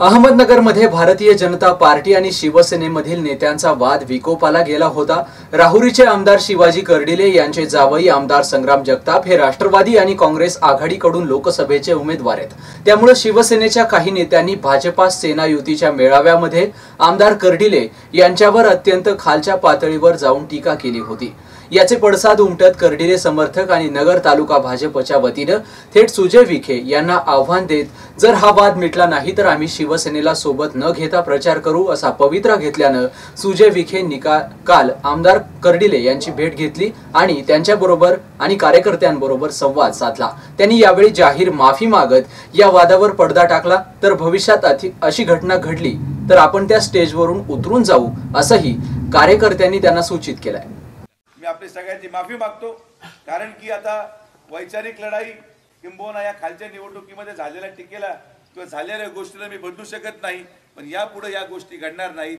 अहमदनगरमध्ये भारतीय जनता पार्टी आणि शिवसेनेमधील नेत्यांचा वाद विकोपाला गेला होता। राहुरीचे आमदार शिवाजी कर्डिले यांचे जावई आमदार संग्राम जगताप हे राष्ट्रवादी आणि काँग्रेस आघाडीकडून लोकसभेचे उमेदवार आहेत। त्यामुळे शिवसेनेच्या काही नेत्यांनी भाजपा सेना युतीच्या मेळाव्यामध्ये आमदार कर्डिले यांच्यावर अत्यंत खालच्या पातळीवर जाऊन टीका केली होती। याचे पडसाद उमटत कर्डिले समर्थक आणि नगर तालुका भाजपच्या वतीने थेट सुजय विखे यांना आव्हान देत, जर हा वाद मिटला नाही तर आम्ही शिवसेनेला सोबत न घेता प्रचार करू असा पवित्रा घेतल्याने सुजय विखे काल आमदार कर्डिले यांची भेट घेतली आणि त्यांच्याबरोबर आणि कार्यकर्त्यांबरोबर संवाद साधला। त्यांनी यावेळी जाहीर माफी मागत या वादावर पडदा टाकला, तर भविष्यात अशी घटना घडली तर आपण त्या स्टेजवरून उतरून जाऊ असंही कार्यकर्त्यांनी त्यांना सूचित केलंय। मी आपली सगळ्यांची माफी मागतो, कारण की आता वैचारिक लढाई किंबहुना या खालच्या निवडणुकीमध्ये झालेल्या टीकेला किंवा झालेल्या गोष्टीला मी बदलू शकत नाही, पण यापुढे या गोष्टी घडणार नाही।